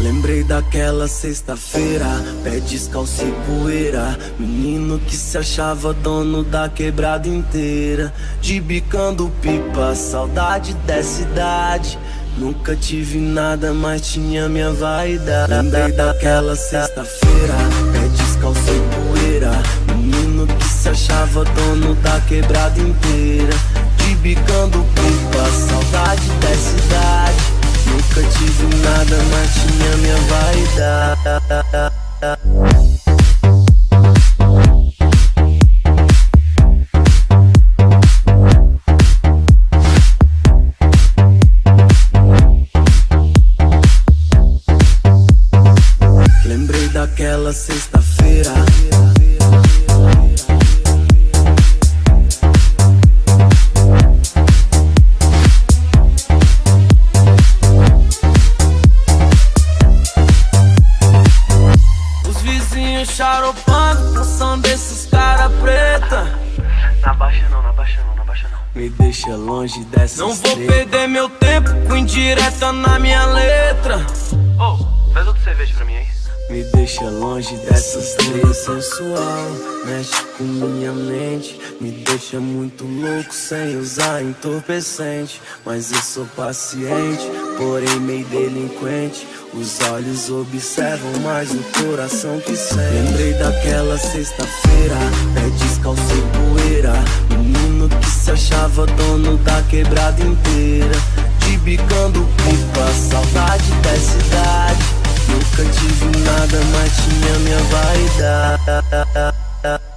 Lembrei daquela sexta-feira, pé descalço e poeira, menino que se achava dono da quebrada inteira, de bicando pipa, saudade dessa idade. Nunca tive nada, mas tinha minha vaidade. Lembrei daquela sexta-feira, pé descalço e poeira, menino que se achava dono da quebrada inteira, de bicando pipa, saudade dessa idade. Nunca tive nada, mas tinha minha vaidade. Lembrei daquela sexta-feira. Charopando, canção desses cara preta. Na baixa não, na baixa não, na baixa não. Me deixa longe dessa. Não vou perder meu tempo com indireta na minha letra. Oh, faz outra cerveja pra mim aí. Me deixa longe dessas três. Sensual, mexe com minha mente, me deixa muito louco sem usar entorpecente. Mas eu sou paciente, porém meio delinquente. Os olhos observam, mas o coração que sente. Lembrei daquela sexta-feira, pé descalço e poeira, menino que se achava dono da quebrada inteira, de bicando pipa, saudade dessa idade. Nunca tive nada, mas tinha minha vaidade.